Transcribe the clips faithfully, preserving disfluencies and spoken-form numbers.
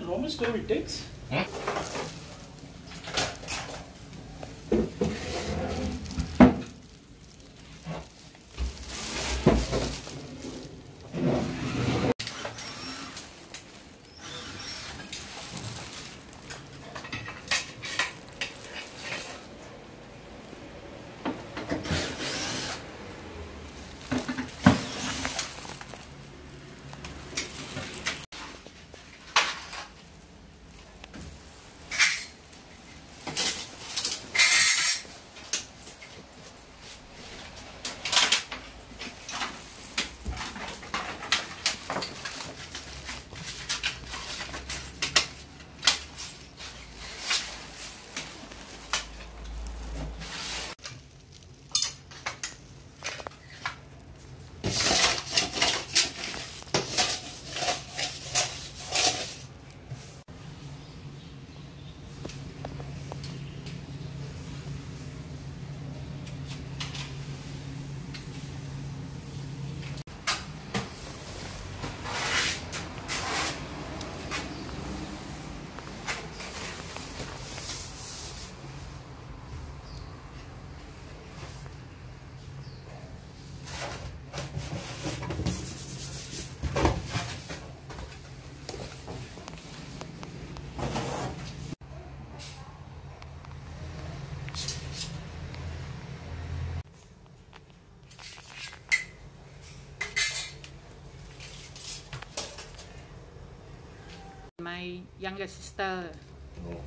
how much time it takes? Hmm? My younger sister. Oh.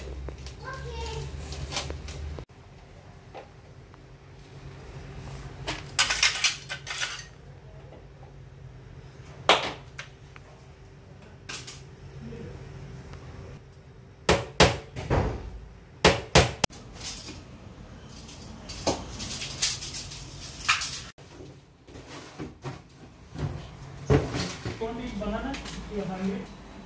Want to eat banana? You're hungry?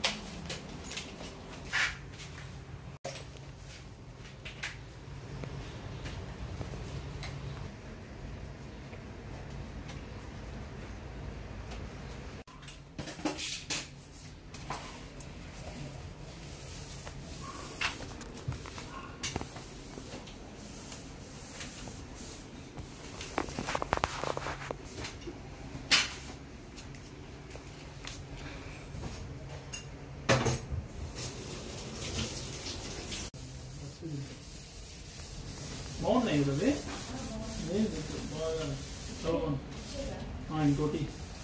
బాగున్నాయి కదా బాగా చదవండి ఇంకోటి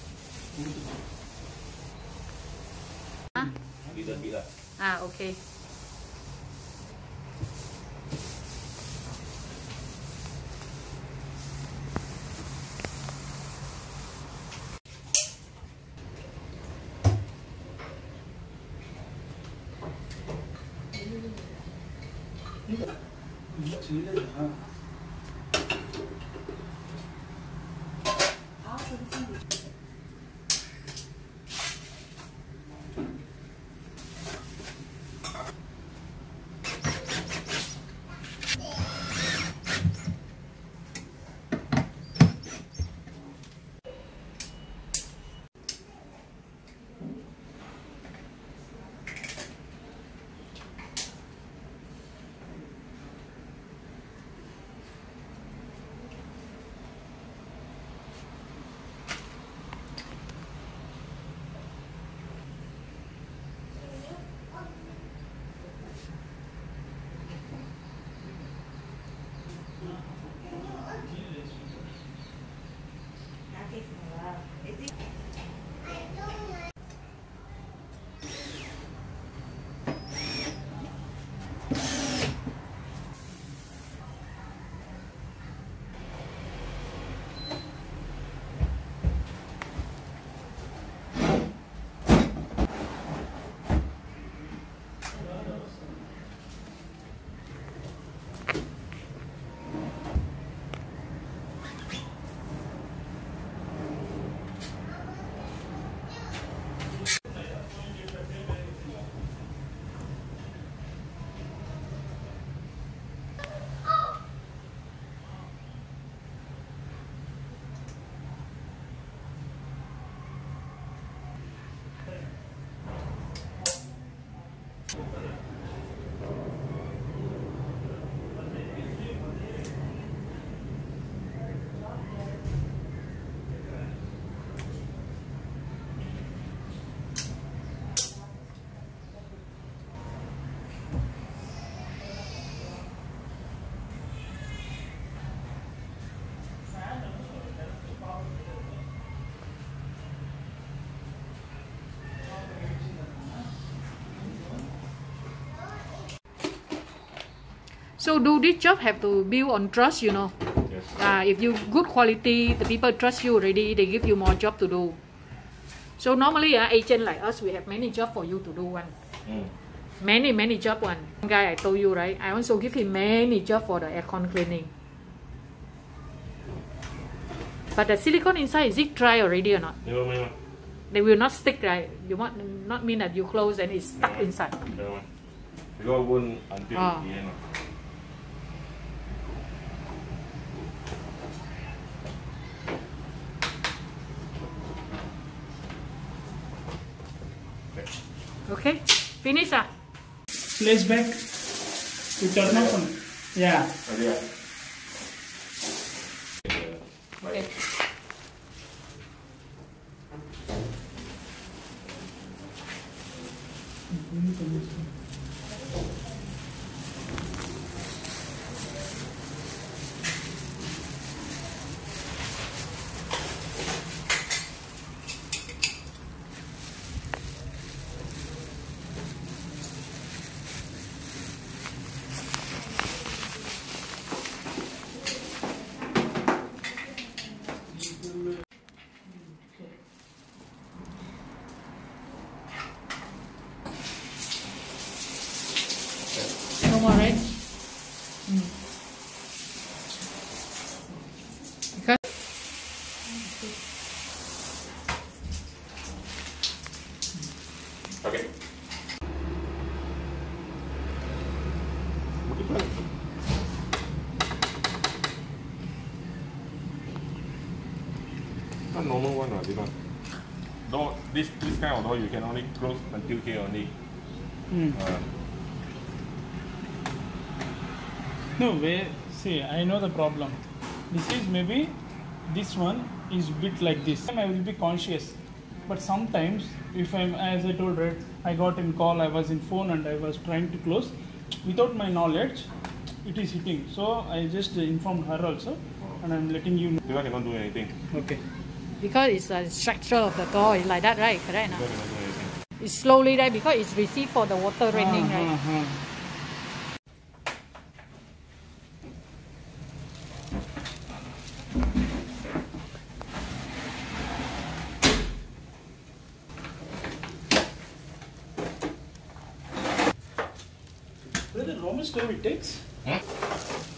Bila bila. Ah, okay. చేయలేదా So do this job have to build on trust, you know. Yes. Uh, if you good quality, the people trust you already, they give you more job to do. So normally, uh, agent like us, we have many job for you to do one. Mm. Many, many job one. Guy I told you, right? I also give him many job for the aircon cleaning. But the silicone inside, is it dry already or not? Never mind. They will not stick, right? You want not mean that you close and it's stuck inside. Never mind. Because it won't until Ah. the end. Okay, finish ah. Place back. You turn off on. Yeah. Ready? ah? Okay. No more, right? Mm. Okay. Okay. Not normal one, or this one. Door, this this kind of door you can only close until here only. Hmm. Uh, No way. See, I know the problem. This is maybe this one is bit like this. I will be conscious, but sometimes if I'm, as I told, right, I got in call, I was in phone and I was trying to close without my knowledge. It is hitting. So I just informed her also, and I'm letting you know. this one cannot do anything. Okay. Because it's a structure of the door, it's like that, right? Correct? This No? one cannot do anything. It's slowly, right? Because it's received for the water raining, right? Uh-huh. Whether Roman stove it takes? Huh?